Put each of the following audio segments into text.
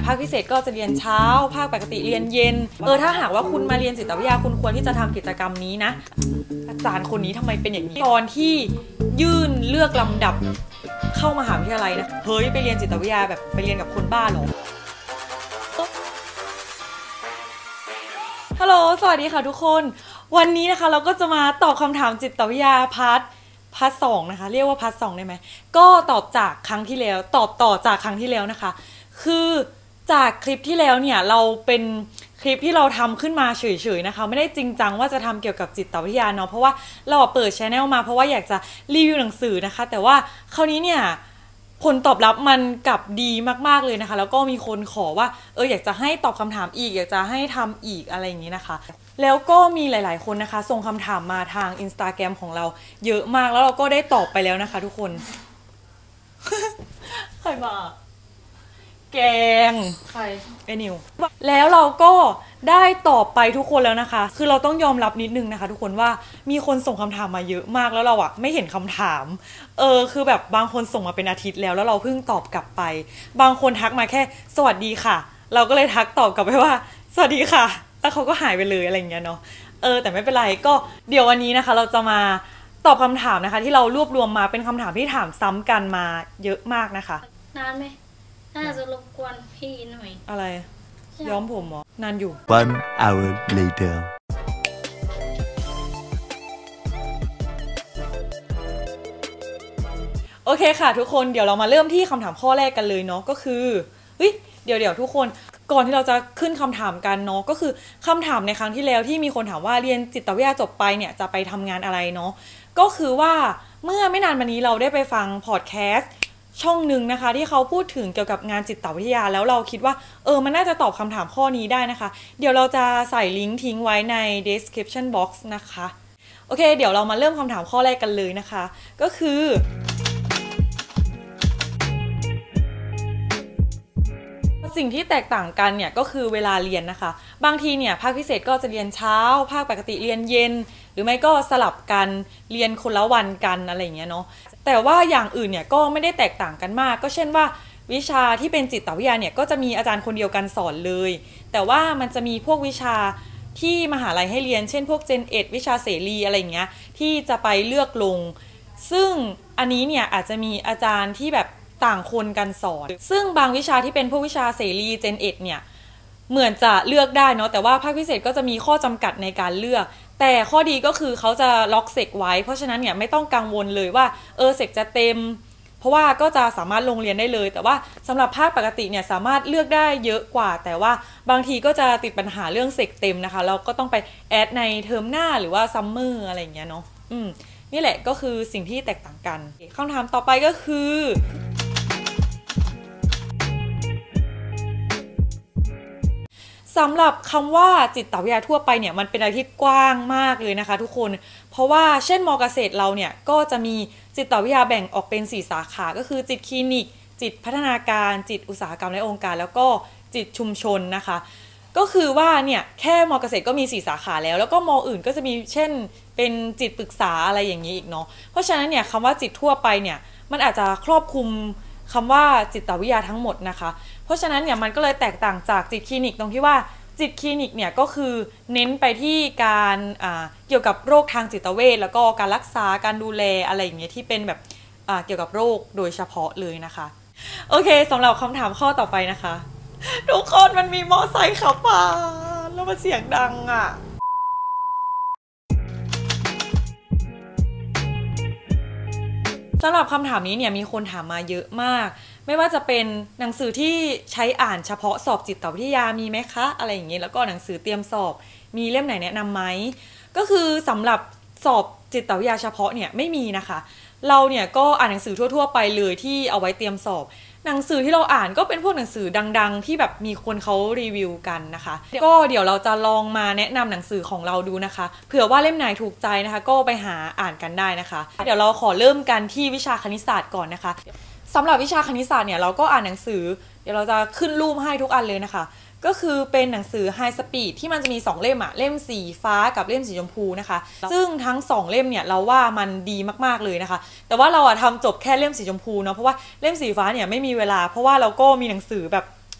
ภาคพิเศษก็จะเรียนเช้าภาคปกติเรียนเย็นถ้าหากว่าคุณมาเรียนจิตวิทยาคุณควรที่จะทำกิจกรรมนี้นะอาจารย์คนนี้ทำไมเป็นอย่างนี้ตอนที่ยื่นเลือกลำดับเข้ามหาวิทยาลัยนะเฮ้ยไปเรียนจิตวิทยาแบบไปเรียนกับคนบ้าเหรอฮัลโหลสวัสดีค่ะทุกคนวันนี้นะคะเราก็จะมาตอบคำถามจิตวิทยาพาร์ท2นะคะเรียกว่าพาร์ท2ได้ไหมก็ตอบจากครั้งที่แล้วตอบต่อจากครั้งที่แล้วนะคะคือจากคลิปที่แล้วเนี่ยเราเป็นคลิปที่เราทำขึ้นมาเฉยๆนะคะไม่ได้จริงจังว่าจะทำเกี่ยวกับจิตวิทยาเนาะเพราะว่าเราเปิด channel มาเพราะว่าอยากจะรีวิวหนังสือนะคะแต่ว่าคราวนี้เนี่ยผลตอบรับมันกลับดีมากๆเลยนะคะแล้วก็มีคนขอว่าอยากจะให้ตอบคำถามอีกอยากจะให้ทำอีกอะไรอย่างนี้นะคะแล้วก็มีหลายๆคนนะคะส่งคำถามมาทาง Instagram ของเราเยอะมากแล้วเราก็ได้ตอบไปแล้วนะคะทุกคน ใครมาแกงใครไอ้นิวแล้วเราก็ได้ตอบไปทุกคนแล้วนะคะคือเราต้องยอมรับนิดนึงนะคะทุกคนว่ามีคนส่งคำถามมาเยอะมากแล้วเราไม่เห็นคำถามคือแบบบางคนส่งมาเป็นอาทิตย์แล้วเราเพิ่งตอบกลับไปบางคนทักมาแค่สวัสดีค่ะเราก็เลยทักตอบกลับไปว่าสวัสดีค่ะแล้วเขาก็หายไปเลยอะไรอย่างเงี้ยเนาะแต่ไม่เป็นไรก็เดี๋ยววันนี้นะคะเราจะมาตอบคำถามนะคะที่เรารวบรวมมาเป็นคำถามที่ถามซ้ำกันมาเยอะมากนะคะนานไหมน่าจะรบกวนพี่หน่อยอะไรย้อมผมเหรอนานอยู่ 1 hour later โอเคค่ะทุกคนเดี๋ยวเรามาเริ่มที่คำถามข้อแรกกันเลยเนาะก็คือเดี๋ยวทุกคนก่อนที่เราจะขึ้นคำถามกันเนาะก็คือคำถามในครั้งที่แล้วที่มีคนถามว่าเรียนจิตวิทยาจบไปเนี่ยจะไปทำงานอะไรเนาะก็คือว่าเมื่อไม่นานมานี้เราได้ไปฟังพอดแคสต์ช่องหนึ่งนะคะที่เขาพูดถึงเกี่ยวกับงานจิตวิทยาแล้วเราคิดว่ามันน่าจะตอบคำถามข้อนี้ได้นะคะเดี๋ยวเราจะใส่ลิงก์ทิ้งไว้ใน description box นะคะโอเคเดี๋ยวเรามาเริ่มคำถามข้อแรกกันเลยนะคะก็คือสิ่งที่แตกต่างกันเนี่ยก็คือเวลาเรียนนะคะบางทีเนี่ยภาคพิเศษก็จะเรียนเช้าภาคปกติเรียนเย็นหรือไม่ก็สลับกันเรียนคนละวันกันอะไรอย่างเงี้ยเนาะแต่ว่าอย่างอื่นเนี่ยก็ไม่ได้แตกต่างกันมากก็เช่นว่าวิชาที่เป็นจิตวิทยาเนี่ยก็จะมีอาจารย์คนเดียวกันสอนเลยแต่ว่ามันจะมีพวกวิชาที่มหาลัยให้เรียนเช่นพวก Gen Ed วิชาเสรีอะไรอย่างเงี้ยที่จะไปเลือกลงซึ่งอันนี้เนี่ยอาจจะมีอาจารย์ที่แบบต่างคนกันสอนซึ่งบางวิชาที่เป็นพวกวิชาเสรี Gen Ed เนี่ยเหมือนจะเลือกได้เนาะแต่ว่าภาคพิเศษก็จะมีข้อจำกัดในการเลือกแต่ข้อดีก็คือเขาจะล็อกเซกไว้เพราะฉะนั้นเนี่ยไม่ต้องกังวลเลยว่าเซกจะเต็มเพราะว่าก็จะสามารถลงเรียนได้เลยแต่ว่าสำหรับภาคปกติเนี่ยสามารถเลือกได้เยอะกว่าแต่ว่าบางทีก็จะติดปัญหาเรื่องเซกเต็มนะคะเราก็ต้องไปแอดในเทอมหน้าหรือว่าซัมเมอร์อะไรอย่างเงี้ยเนาะนี่แหละก็คือสิ่งที่แตกต่างกันคำถามต่อไปก็คือสำหรับคำว่าจิตวิทยาทั่วไปเนี่ยมันเป็นอะไรที่กว้างมากเลยนะคะทุกคนเพราะว่าเช่นม.เกษตรเราเนี่ยก็จะมีจิตวิทยาแบ่งออกเป็น4สาขาก็คือจิตคลินิกจิตพัฒนาการจิตอุตสาหกรรมและองค์การแล้วก็จิตชุมชนนะคะก็คือว่าเนี่ยแค่ม.เกษตรก็มี4สาขาแล้วก็ม.อื่นก็จะมีเช่นเป็นจิตปรึกษาอะไรอย่างนี้อีกเนาะเพราะฉะนั้นเนี่ยคำว่าจิตทั่วไปเนี่ยมันอาจจะครอบคลุมคำว่าจิตวิทยาทั้งหมดนะคะเพราะฉะนั้นเนี่ยมันก็เลยแตกต่างจากจิตคลินิกตรงที่ว่าจิตคลินิกเนี่ยก็คือเน้นไปที่การเกี่ยวกับโรคทางจิตเวชแล้วก็การรักษาการดูแลอะไรอย่างเงี้ยที่เป็นแบบเกี่ยวกับโรคโดยเฉพาะเลยนะคะโอเคสำหรับคำถามข้อต่อไปนะคะทุกคนมันมีมอไซค์ขับผ่านแล้วมันเสียงดังสำหรับคำถามนี้เนี่ยมีคนถามมาเยอะมากไม่ว่าจะเป็นหนังสือที่ใช้อ่านเฉพาะสอบจิตวิทยามีไหมคะอะไรอย่างเงี้ยแล้วก็หนังสือเตรียมสอบมีเล่มไหนแนะนำไหมก็คือสำหรับสอบจิตวิทยาเฉพาะเนี่ยไม่มีนะคะเราเนี่ยก็อ่านหนังสือทั่วๆไปเลยที่เอาไว้เตรียมสอบหนังสือที่เราอ่านก็เป็นพวกหนังสือดังๆที่แบบมีคนเขารีวิวกันนะคะก็เดี๋ยวเราจะลองมาแนะนำหนังสือของเราดูนะคะเผื่อว่าเล่มไหนถูกใจนะคะก็ไปหาอ่านกันได้นะคะเดี๋ยวเราขอเริ่มกันที่วิชาคณิตศาสตร์ก่อนนะคะสำหรับวิชาคณิตศาสตร์เนี่ยเราก็อ่านหนังสือเดี๋ยวเราจะขึ้นรูปให้ทุกอันเลยนะคะก็คือเป็นหนังสือ High Speed ที่มันจะมี2เล่มเล่มสีฟ้ากับเล่มสีชมพูนะคะซึ่งทั้ง2เล่มเนี่ยเราว่ามันดีมากๆเลยนะคะแต่ว่าเราทำจบแค่เล่มสีชมพูเนาะเพราะว่าเล่มสีฟ้าเนี่ยไม่มีเวลาเพราะว่าเราก็มีหนังสือแบบ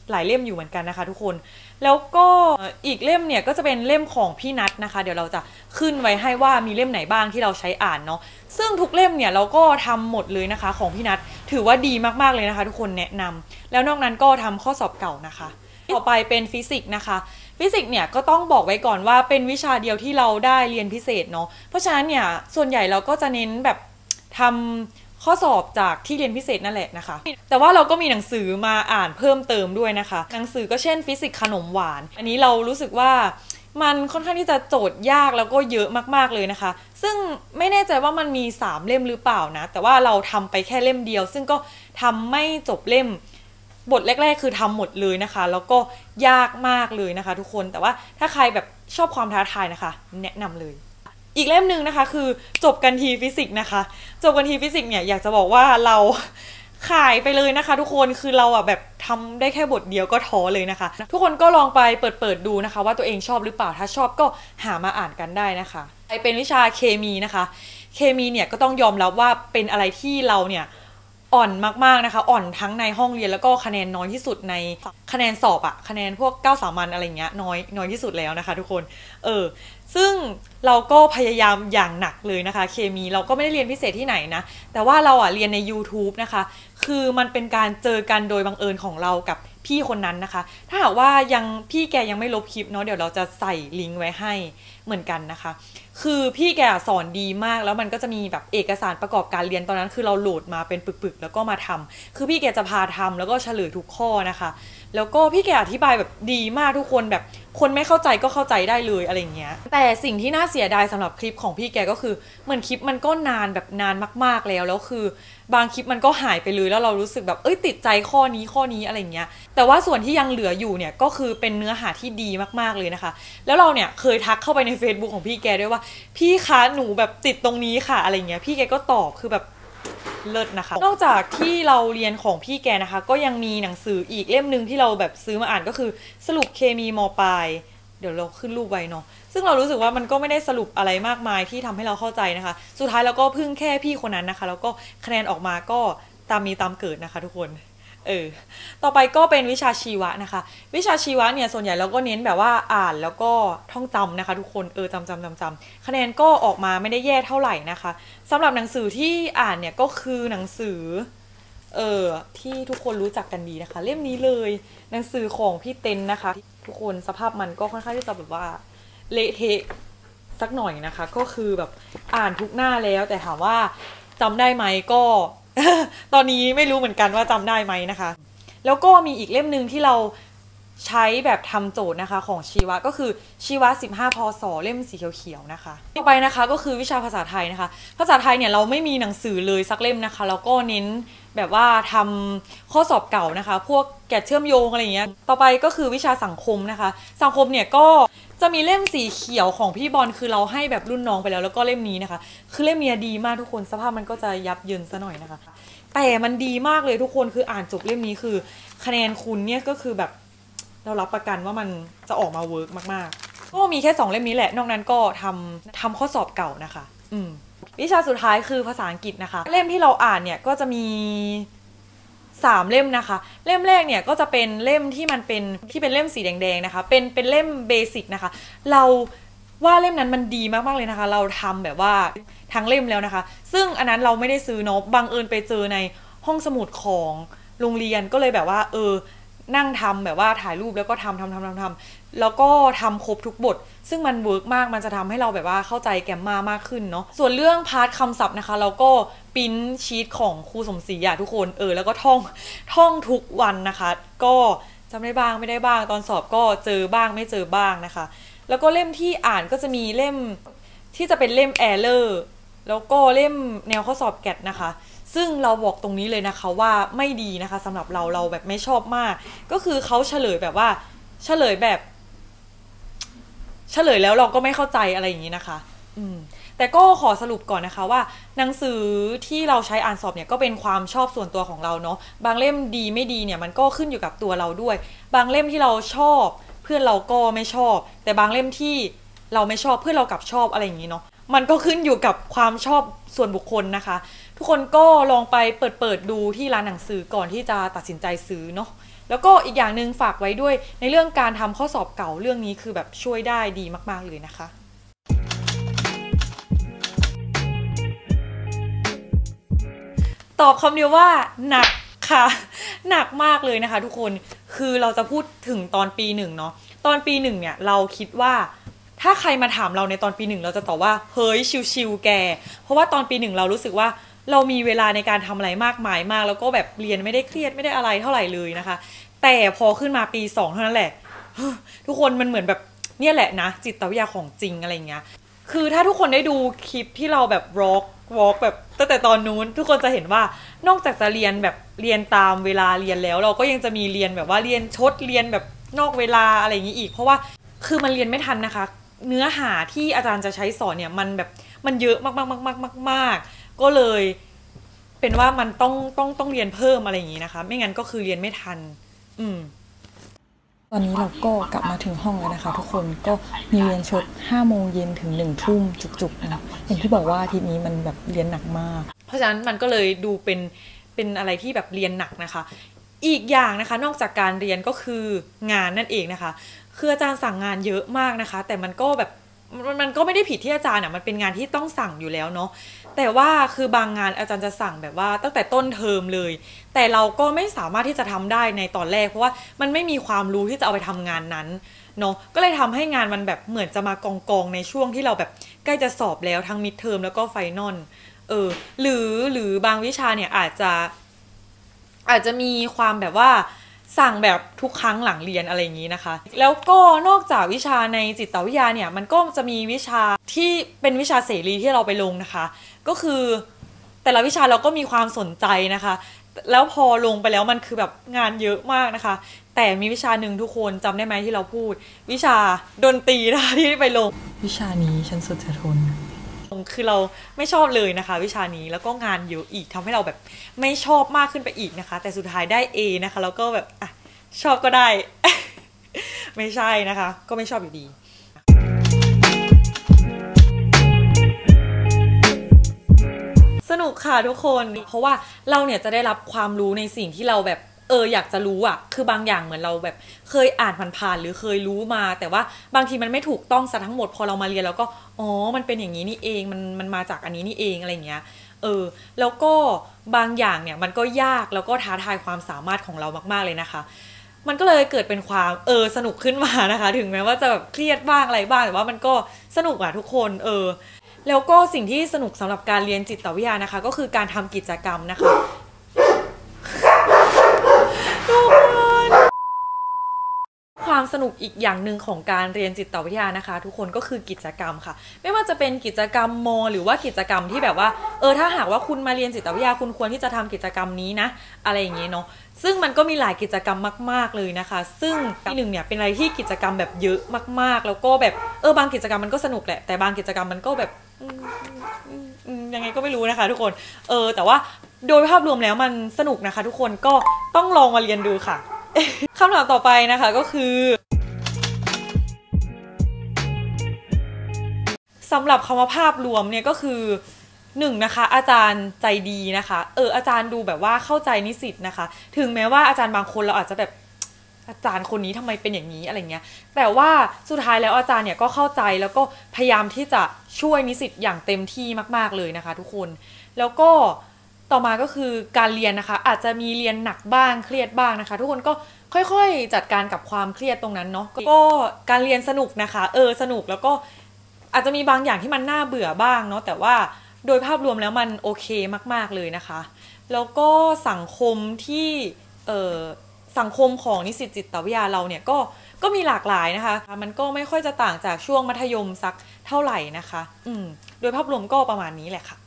หลายเล่มอยู่เหมือนกันนะคะทุกคนแล้วก็อีกเล่มเนี่ยก็จะเป็นเล่มของพี่นัทนะคะเดี๋ยวเราจะขึ้นไว้ให้ว่ามีเล่มไหนบ้างที่เราใช้อ่านเนาะซึ่งทุกเล่มเนี่ยเราก็ทำหมดเลยนะคะของพี่นัทถือว่าดีมากๆเลยนะคะทุกคนแนะนำแล้วนอกนั้นก็ทำข้อสอบเก่านะคะต่อไปเป็นฟิสิกส์นะคะฟิสิกส์เนี่ยก็ต้องบอกไว้ก่อนว่าเป็นวิชาเดียวที่เราได้เรียนพิเศษเนาะเพราะฉะนั้นเนี่ยส่วนใหญ่เราก็จะเน้นแบบทำข้อสอบจากที่เรียนพิเศษนั่นแหละนะคะแต่ว่าเราก็มีหนังสือมาอ่านเพิ่มเติมด้วยนะคะหนังสือก็เช่นฟิสิกส์ขนมหวานอันนี้เรารู้สึกว่ามันค่อนข้างที่จะโจทย์ยากแล้วก็เยอะมากๆเลยนะคะซึ่งไม่แน่ใจว่ามันมี3เล่มหรือเปล่านะแต่ว่าเราทำไปแค่เล่มเดียวซึ่งก็ทำไม่จบเล่มบทแรกๆคือทำหมดเลยนะคะแล้วก็ยากมากเลยนะคะทุกคนแต่ว่าถ้าใครแบบชอบความท้าทายนะคะแนะนำเลยอีกเล่มหนึ่งนะคะคือจบกันทีฟิสิกส์นะคะจบกันทีฟิสิกส์เนี่ยอยากจะบอกว่าเราขายไปเลยนะคะทุกคนคือเราอ่ะแบบทำได้แค่บทเดียวก็ท้อเลยนะคะทุกคนก็ลองไปเปิดดูนะคะว่าตัวเองชอบหรือเปล่าถ้าชอบก็หามาอ่านกันได้นะคะเป็นวิชาเคมีนะคะเคมีเนี่ยก็ต้องยอมรับว่าเป็นอะไรที่เราเนี่ยอ่อนมากๆนะคะอ่อนทั้งในห้องเรียนแล้วก็คะแนนน้อยที่สุดในคะแนนสอบอะคะแนนพวก9สามัญอะไรเงี้ยน้อยที่สุดแล้วนะคะทุกคนซึ่งเราก็พยายามอย่างหนักเลยนะคะเคมีเราก็ไม่ได้เรียนพิเศษที่ไหนนะแต่ว่าเราอะเรียนใน YouTube นะคะคือมันเป็นการเจอกันโดยบังเอิญของเรากับพี่คนนั้นนะคะถ้าหากว่าพี่แกยังไม่ลบคลิปเนาะเดี๋ยวเราจะใส่ลิงก์ไว้ให้เหมือนกันนะคะคือพี่แกสอนดีมากแล้วมันก็จะมีแบบเอกสารประกอบการเรียนตอนนั้นคือเราโหลดมาเป็นปึกๆแล้วก็มาทำคือพี่แกจะพาทำแล้วก็เฉลยทุกข้อนะคะแล้วก็พี่แกอธิบายแบบดีมากทุกคนแบบคนไม่เข้าใจก็เข้าใจได้เลยอะไรเงี้ยแต่สิ่งที่น่าเสียดายสำหรับคลิปของพี่แกก็คือเหมือนคลิปมันก็นานแบบนานมากๆแล้วคือบางคลิปมันก็หายไปเลยแล้วเรารู้สึกแบบติดใจข้อนี้อะไรเงี้ยแต่ว่าส่วนที่ยังเหลืออยู่เนี่ยก็คือเป็นเนื้อหาที่ดีมากๆเลยนะคะแล้วเราเนี่ยเคยทักเข้าไปใน Facebook ของพี่แกด้วยว่าพี่คะหนูแบบติดตรงนี้ค่ะอะไรเงี้ยพี่แกก็ตอบคือแบบเลิศนะคะนอกจากที่เราเรียนของพี่แกนะคะก็ยังมีหนังสืออีกเล่มนึงที่เราแบบซื้อมาอ่านก็คือสรุปเคมีม.ปลายเดี๋ยวเราขึ้นรูปไว้เนาะซึ่งเรารู้สึกว่ามันก็ไม่ได้สรุปอะไรมากมายที่ทำให้เราเข้าใจนะคะสุดท้ายเราก็พึ่งแค่พี่คนนั้นนะคะแล้วก็คะแนนออกมาก็ตามมีตามเกิดนะคะทุกคนต่อไปก็เป็นวิชาชีวะนะคะวิชาชีวะเนี่ยส่วนใหญ่เราก็เน้นแบบว่าอ่านแล้วก็ท่องจำนะคะทุกคนจำคะแนนก็ออกมาไม่ได้แย่เท่าไหร่นะคะสำหรับหนังสือที่อ่านเนี่ยก็คือหนังสือที่ทุกคนรู้จักกันดีนะคะเล่มนี้เลยหนังสือของพี่เต็นนะคะทุกคนสภาพมันก็ค่อนข้างที่จะแบบว่าเละเทะสักหน่อยนะคะก็คือแบบอ่านทุกหน้าแล้วแต่ถามว่าจำได้ไหมก็ ตอนนี้ไม่รู้เหมือนกันว่าจำได้ไหมนะคะแล้วก็มีอีกเล่มหนึ่งที่เราใช้แบบทำโจทย์นะคะของชีวะก็คือชีวะ15พศเล่มสีเขียวๆนะคะต่อไปนะคะก็คือวิชาภาษาไทยนะคะภาษาไทยเนี่ยเราไม่มีหนังสือเลยสักเล่มนะคะแล้วก็เน้นแบบว่าทำข้อสอบเก่านะคะพวกแกะเชื่อมโยงอะไรอย่างเงี้ยต่อไปก็คือวิชาสังคมนะคะสังคมเนี่ยก็จะมีเล่มสีเขียวของพี่บอลคือเราให้แบบรุ่นน้องไปแล้วก็เล่มนี้นะคะคือเล่มนี้ดีมากทุกคนสภาพมันก็จะยับเยินซะหน่อยนะคะแต่มันดีมากเลยทุกคนคืออ่านจบเล่มนี้คือคะแนนคุณเนี่ยก็คือแบบเรารับประกันว่ามันจะออกมาเวิร์กมากๆก็มีแค่2เล่มนี้แหละนอกนั้นก็ทำข้อสอบเก่านะคะวิชาสุดท้ายคือภาษาอังกฤษนะคะเล่มที่เราอ่านเนี่ยก็จะมี3เล่มนะคะเล่มแรกเนี่ยก็จะเป็นเล่มที่มันเป็นเล่มสีแดงๆนะคะเป็นเล่มเบสิกนะคะเราว่าเล่มนั้นมันดีมากๆเลยนะคะเราทำแบบว่าทั้งเล่มแล้วนะคะซึ่งอันนั้นเราไม่ได้ซื้อเนาะบังเอิญไปเจอในห้องสมุดของโรงเรียนก็เลยแบบว่านั่งทำแบบว่าถ่ายรูปแล้วก็ทำแล้วก็ทำครบทุกบทซึ่งมันเวิร์กมากมันจะทำให้เราแบบว่าเข้าใจแกมมามากขึ้นเนาะส่วนเรื่องพาร์ทคำศัพท์นะคะเราก็ปริ้นชีทของครูสมศรีทุกคนแล้วก็ท่องทุกวันนะคะก็จำได้บ้างไม่ได้บ้างตอนสอบก็เจอบ้างไม่เจอบ้างนะคะแล้วก็เล่มที่อ่านก็จะมีเล่มที่จะเป็นเล่มแอร์เลอร์แล้วก็เล่มแนวข้อสอบแกดนะคะซึ่งเราบอกตรงนี้เลยนะคะว่าไม่ดีนะคะสำหรับเราแบบไม่ชอบมากก็คือเขาเฉลยแบบว่าเฉลยแล้วเราก็ไม่เข้าใจอะไรอย่างนี้นะคะแต่ก็ขอสรุปก่อนนะคะว่าหนังสือที่เราใช้อ่านสอบเนี่ยก็เป็นความชอบส่วนตัวของเราเนาะบางเล่มดีไม่ดีเนี่ยมันก็ขึ้นอยู่กับตัวเราด้วยบางเล่มที่เราชอบเพื่อนเราก็ไม่ชอบแต่บางเล่มที่เราไม่ชอบเพื่อนเรากลับชอบอะไรอย่างนี้เนาะมันก็ขึ้นอยู่กับความชอบส่วนบุคคลนะคะทุกคนก็ลองไปเปิดดูที่ร้านหนังสือก่อนที่จะตัดสินใจซื้อเนาะแล้วก็อีกอย่างหนึ่งฝากไว้ด้วยในเรื่องการทำข้อสอบเก่าเรื่องนี้คือแบบช่วยได้ดีมากๆเลยนะคะตอบคำเดียวว่าหนักค่ะหนักมากเลยนะคะทุกคนคือเราจะพูดถึงตอนปีหนึ่งเนาะตอนปีหนึ่งเนี่ยเราคิดว่าถ้าใครมาถามเราในตอนปีหนึ่งเราจะตอบว่าเฮ้ยชิวๆแกเพราะว่าตอนปีหนึ่งเรารู้สึกว่าเรามีเวลาในการทำอะไรมากมายมากแล้วก็แบบเรียนไม่ได้เครียดไม่ได้อะไรเท่าไหร่เลยนะคะแต่พอขึ้นมาปี2เท่านั้นแหละทุกคนมันเหมือนแบบเนี่ยแหละนะจิตวิทยาของจริงอะไรเงี้ยคือถ้าทุกคนได้ดูคลิปที่เราแบบวอล์กแบบตั้งแต่ตอนนู้นทุกคนจะเห็นว่านอกจากจะเรียนแบบเรียนตามเวลาเรียนแล้วเราก็ยังจะมีเรียนแบบว่าเรียนชดเรียนแบบนอกเวลาอะไรอย่างนี้อีกเพราะว่าคือมันเรียนไม่ทันนะคะเนื้อหาที่อาจารย์จะใช้สอนเนี่ยมันแบบมันเยอะมากก็เลยเป็นว่ามันต้องเรียนเพิ่มอะไรอย่างนี้นะคะไม่งั้นก็คือเรียนไม่ทันตอนนี้เราก็กลับมาถึงห้องแล้วนะคะทุกคนก็มีเรียนชด5 โมงเย็นถึง1 ทุ่มจุกๆนะอย่างที่บอกว่าอาทิตย์นี้มันแบบเรียนหนักมากเพราะฉะนั้นมันก็เลยดูเป็นอะไรที่แบบเรียนหนักนะคะอีกอย่างนะคะนอกจากการเรียนก็คืองานนั่นเองนะคะคืออาจารย์สั่งงานเยอะมากนะคะแต่มันก็แบบมันก็ไม่ได้ผิดที่อาจารย์อ่ะมันเป็นงานที่ต้องสั่งอยู่แล้วเนาะแต่ว่าคือบางงานอาจารย์จะสั่งแบบว่าตั้งแต่ต้นเทอมเลยแต่เราก็ไม่สามารถที่จะทำได้ในตอนแรกเพราะว่ามันไม่มีความรู้ที่จะเอาไปทำงานนั้นเนาะก็เลยทำให้งานมันแบบเหมือนจะมากองในช่วงที่เราแบบใกล้จะสอบแล้วทั้งมิดเทอมแล้วก็ไฟนอลหรือบางวิชาเนี่ยอาจจะมีความแบบว่าสั่งแบบทุกครั้งหลังเรียนอะไรอย่างนี้นะคะแล้วก็นอกจากวิชาในจิตวิทยาเนี่ยมันก็จะมีวิชาที่เป็นวิชาเสรีที่เราไปลงนะคะก็คือแต่ละวิชาเราก็มีความสนใจนะคะแล้วพอลงไปแล้วมันคือแบบงานเยอะมากนะคะแต่มีวิชาหนึ่งทุกคนจำได้ไหมที่เราพูดวิชาดนตรีนะคะที่ไปลงวิชานี้ฉันสุดจะทนคือเราไม่ชอบเลยนะคะวิชานี้แล้วก็งานเยอะอีกทำให้เราแบบไม่ชอบมากขึ้นไปอีกนะคะแต่สุดท้ายได้ A นะคะแล้วก็แบบอ่ะชอบก็ได้ ไม่ใช่นะคะก็ไม่ชอบอยู่ดีสนุกค่ะทุกคนเพราะว่าเราเนี่ยจะได้รับความรู้ในสิ่งที่เราแบบอยากจะรู้อ่ะคือบางอย่างเหมือนเราแบบเคยอ่านผ่านๆหรือเคยรู้มาแต่ว่าบางทีมันไม่ถูกต้องซะทั้งหมดพอเรามาเรียนแล้วก็อ๋อมันเป็นอย่างนี้นี่เองมันมาจากอันนี้นี่เองอะไรอย่างเงี้ยแล้วก็บางอย่างเนี่ยมันก็ยากแล้วก็ท้าทายความสามารถของเรามากๆเลยนะคะมันก็เลยเกิดเป็นความสนุกขึ้นมานะคะถึงแม้ว่าจะแบบเครียดบ้างอะไรบ้างแต่ว่ามันก็สนุกอะทุกคนแล้วก็สิ่งที่สนุกสำหรับการเรียนจิตวิทยานะคะก็คือการทำกิจกรรมนะคะทุกคนความสนุกอีกอย่างหนึ่งของการเรียนจิตวิทยานะคะทุกคนก็คือกิจกรรมค่ะไม่ว่าจะเป็นกิจกรรมม.หรือว่ากิจกรรมที่แบบว่าถ้าหากว่าคุณมาเรียนจิตวิทยาคุณควรที่จะทำกิจกรรมนี้นะอะไรอย่างเงี้ยเนาะซึ่งมันก็มีหลายกิจกรรมมากๆเลยนะคะซึ่งที่หนึ่งเนี่ยเป็นอะไรที่กิจกรรมแบบเยอะมากๆแล้วก็แบบบางกิจกรรมมันก็สนุกแหละแต่บางกิจกรรมมันก็แบบยังไงก็ไม่รู้นะคะทุกคนแต่ว่าโดยภาพรวมแล้วมันสนุกนะคะทุกคนก็ต้องลองมาเรียนดูค่ะ คำถามต่อไปนะคะก็คือสำหรับคำว่าภาพรวมเนี่ยก็คือ1นะคะอาจารย์ใจดีนะคะอาจารย์ดูแบบว่าเข้าใจนิสิตนะคะถึงแม้ว่าอาจารย์บางคนเราอาจจะแบบอาจารย์คนนี้ทำไมเป็นอย่างนี้อะไรเงี้ยแต่ว่าสุดท้ายแล้วอาจารย์เนี่ยก็เข้าใจแล้วก็พยายามที่จะช่วยนิสิตอย่างเต็มที่มากๆเลยนะคะทุกคนแล้วก็ต่อมาก็คือการเรียนนะคะอาจจะมีเรียนหนักบ้างเครียดบ้างนะคะทุกคนก็ค่อยๆจัดการกับความเครียดตรงนั้นเนาะก็การเรียนสนุกนะคะสนุกแล้วก็อาจจะมีบางอย่างที่มันน่าเบื่อบ้างเนาะแต่ว่าโดยภาพรวมแล้วมันโอเคมากๆเลยนะคะแล้วก็สังคมที่สังคมของนิสิตจิตวิทยาเราเนี่ยก็มีหลากหลายนะคะมันก็ไม่ค่อยจะต่างจากช่วงมัธยมสักเท่าไหร่นะคะโดยภาพรวมก็ประมาณนี้แหละค่ะ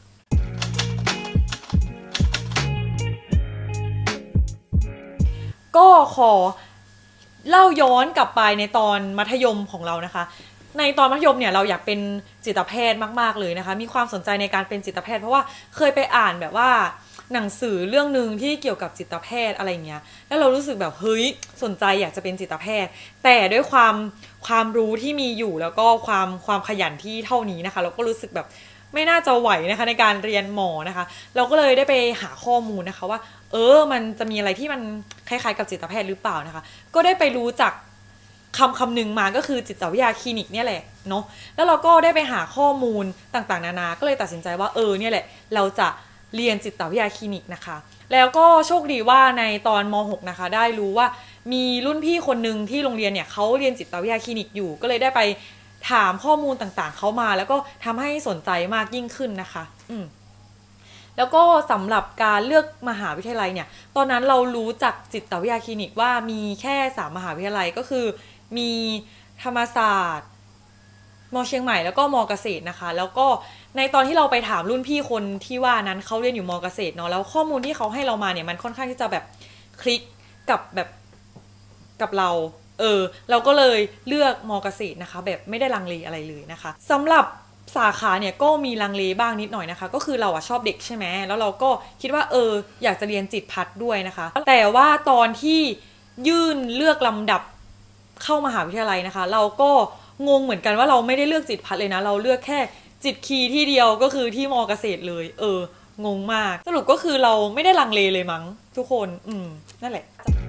ก็ขอเล่าย้อนกลับไปในตอนมัธยมของเรานะคะในตอนมัธยมเนี่ยเราอยากเป็นจิตแพทย์มากๆเลยนะคะมีความสนใจในการเป็นจิตแพทย์เพราะว่าเคยไปอ่านแบบว่าหนังสือเรื่องนึงที่เกี่ยวกับจิตแพทย์อะไรเงี้ยแล้วเรารู้สึกแบบเฮ้ยสนใจอยากจะเป็นจิตแพทย์แต่ด้วยความรู้ที่มีอยู่แล้วก็ความขยันที่เท่านี้นะคะเราก็รู้สึกแบบไม่น่าจะไหวนะคะในการเรียนหมอนะคะเราก็เลยได้ไปหาข้อมูลนะคะว่ามันจะมีอะไรที่มันคล้ายๆกับจิตแพทย์หรือเปล่านะคะก็ได้ไปรู้จักคำหนึ่งมาก็คือจิตวิทยาคลินิกเนี่ยแหละเนาะแล้วเราก็ได้ไปหาข้อมูลต่างๆนานาก็เลยตัดสินใจว่าเนี่ยแหละเราจะเรียนจิตวิทยาคลินิกนะคะแล้วก็โชคดีว่าในตอนม.6 นะคะได้รู้ว่ามีรุ่นพี่คนหนึ่งที่โรงเรียนเนี่ยเขาเรียนจิตวิทยาคลินิกอยู่ก็เลยได้ไปถามข้อมูลต่างๆเขามาแล้วก็ทำให้สนใจมากยิ่งขึ้นนะคะแล้วก็สำหรับการเลือกมหาวิทยาลัยเนี่ยตอนนั้นเรารู้จักจิตวิทยาคลินิกว่ามีแค่3มหาวิทยาลัยก็คือมีธรรมศาสตร์ม.เชียงใหม่แล้วก็ม.เกษตรนะคะแล้วก็ในตอนที่เราไปถามรุ่นพี่คนที่ว่านั้นเขาเรียนอยู่ม.เกษตรเนาะแล้วข้อมูลที่เขาให้เรามาเนี่ยมันค่อนข้างที่จะแบบคลิกกับเราเราก็เลยเลือกม.เกษตรนะคะแบบไม่ได้ลังเลอะไรเลยนะคะสำหรับสาขาเนี่ยก็มีลังเลบ้างนิดหน่อยนะคะก็คือเราชอบเด็กใช่ไหมแล้วเราก็คิดว่าอยากจะเรียนจิตพัฒน์ด้วยนะคะแต่ว่าตอนที่ยื่นเลือกลำดับเข้ามหาวิทยาลัยนะคะเราก็งงเหมือนกันว่าเราไม่ได้เลือกจิตพัฒน์เลยนะเราเลือกแค่จิตคีย์ที่เดียวก็คือที่ม.เกษตรเลยงงมากสรุปก็คือเราไม่ได้ลังเลเลยมั้งทุกคนนั่นแหละ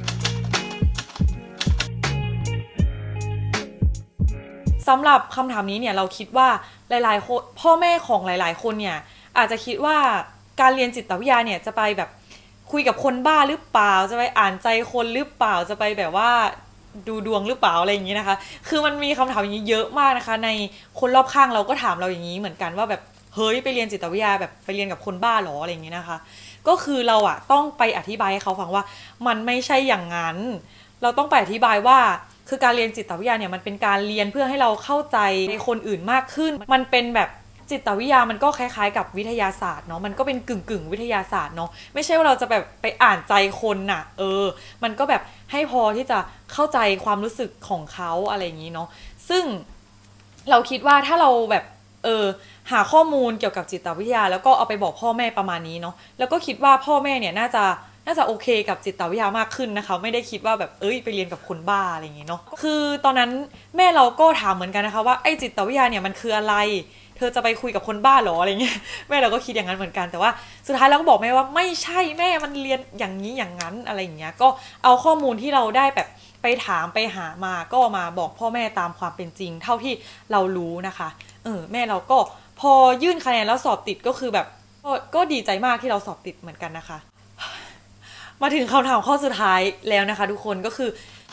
สำหรับคำถามนี้เนี่ยเราคิดว่าหลายๆคนพ่อแม่ของหลายๆคนเนี่ยอาจจะคิดว่าการเรียนจิตวิทยาเนี่ยจะไปแบบคุยกับคนบ้าหรือเปล่าจะไปอ่านใจคนหรือเปล่าจะไปแบบว่าดูดวงหรือเปล่าอะไรอย่างนี้นะคะคือมันมีคำถามอย่างนี้เยอะมากนะคะในคนรอบข้างเราก็ถามเราอย่างนี้เหมือนกันว่าแบบเฮ้ยไปเรียนจิตวิทยาแบบไปเรียนกับคนบ้าหรออะไรอย่างนี้นะคะก็คือเราต้องไปอธิบายให้เขาฟังว่ามันไม่ใช่อย่างนั้นเราต้องไปอธิบายว่าคือการเรียนจิตวิทยาเนี่ยมันเป็นการเรียนเพื่อให้เราเข้าใจในคนอื่นมากขึ้นมันเป็นแบบจิตวิทยามันก็คล้ายๆกับวิทยาศาสตร์เนาะมันก็เป็นกึ่งวิทยาศาสตร์เนาะไม่ใช่ว่าเราจะแบบไปอ่านใจคนน่ะมันก็แบบให้พอที่จะเข้าใจความรู้สึกของเขาอะไรอย่างนี้เนาะซึ่งเราคิดว่าถ้าเราแบบหาข้อมูลเกี่ยวกับจิตวิทยาแล้วก็เอาไปบอกพ่อแม่ประมาณนี้เนาะแล้วก็คิดว่าพ่อแม่เนี่ยน่าจะโอเคกับจิตวิทยามากขึ้นนะคะไม่ได้คิดว่าแบบไปเรียนกับคนบ้าอะไรอย่างงี้เนาะคือตอนนั้นแม่เราก็ถามเหมือนกันนะคะว่าไอ้จิตวิทยาเนี่ยมันคืออะไรเธอจะไปคุยกับคนบ้าหรออะไรเงี้ยแม่เราก็คิดอย่างนั้นเหมือนกันแต่ว่าสุดท้ายเราก็บอกแม่ว่าไม่ใช่แม่มันเรียนอย่างนี้อย่างนั้นอะไรอย่างเงี้ยก็เอาข้อมูลที่เราได้แบบไปถามไปหามาก็มาบอกพ่อแม่ตามความเป็นจริงเท่าที่เรารู้นะคะแม่เราก็พอยื่นคะแนนแล้วสอบติดก็คือแบบก็ดีใจมากที่เราสอบติดเหมือนกันนะคะมาถึงคำถามข้อสุดท้ายแล้วนะคะทุกคนก็คือ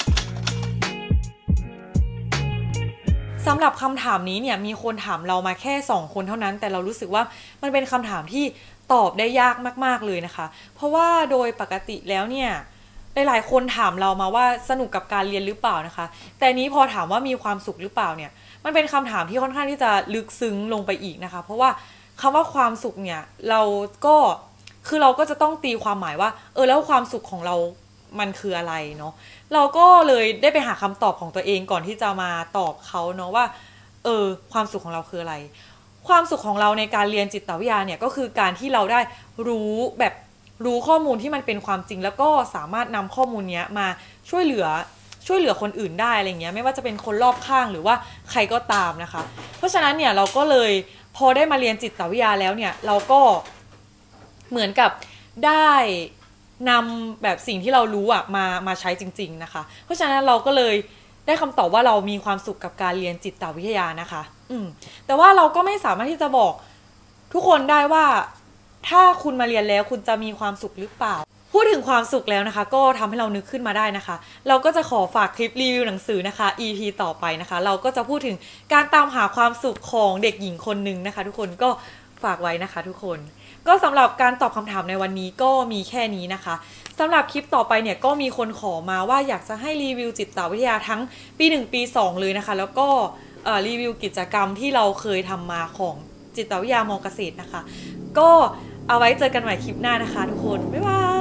สำหรับคำถามนี้เนี่ยมีคนถามเรามาแค่2คนเท่านั้นแต่เรารู้สึกว่ามันเป็นคำถามที่ตอบได้ยากมากๆเลยนะคะเพราะว่าโดยปกติแล้วเนี่ยหลายๆคนถามเรามาว่าสนุกกับการเรียนหรือเปล่านะคะแต่นี้พอถามว่ามีความสุขหรือเปล่าเนี่ยมันเป็นคำถามที่ค่อนข้างที่จะลึกซึ้งลงไปอีกนะคะเพราะว่าคำว่าความสุขเนี่ยเราก็จะต้องตีความหมายว่าแล้วความสุขของเรามันคืออะไรเนาะเราก็เลยได้ไปหาคำตอบของตัวเองก่อนที่จะมาตอบเขาเนาะว่าความสุขของเราคืออะไรความสุขของเราในการเรียนจิตวิทยาเนี่ยก็คือการที่เราได้รู้ข้อมูลที่มันเป็นความจริงแล้วก็สามารถนำข้อมูลนี้มาช่วยเหลือคนอื่นได้อะไรเงี้ยไม่ว่าจะเป็นคนรอบข้างหรือว่าใครก็ตามนะคะเพราะฉะนั้นเนี่ยเราก็เลยพอได้มาเรียนจิตวิทยาแล้วเนี่ยเราก็เหมือนกับได้นำแบบสิ่งที่เรารู้มาใช้จริงๆนะคะเพราะฉะนั้นเราก็เลยได้คำตอบว่าเรามีความสุขกับการเรียนจิตวิทยานะคะแต่ว่าเราก็ไม่สามารถที่จะบอกทุกคนได้ว่าถ้าคุณมาเรียนแล้วคุณจะมีความสุขหรือเปล่าพูดถึงความสุขแล้วนะคะก็ทำให้เรานึกขึ้นมาได้นะคะเราก็จะขอฝากคลิปรีวิวหนังสือนะคะ EP ต่อไปนะคะเราก็จะพูดถึงการตามหาความสุขของเด็กหญิงคนหนึ่งนะคะทุกคนก็ฝากไว้นะคะทุกคนก็สำหรับการตอบคำถามในวันนี้ก็มีแค่นี้นะคะสำหรับคลิปต่อไปเนี่ยก็มีคนขอมาว่าอยากจะให้รีวิวจิตวิทยาทั้งปี1ปี2เลยนะคะแล้วก็รีวิวกิจกรรมที่เราเคยทำมาของจิตวิทยาม.เกษตรนะคะก็เอาไว้เจอกันใหม่คลิปหน้านะคะทุกคนบ๊ายบาย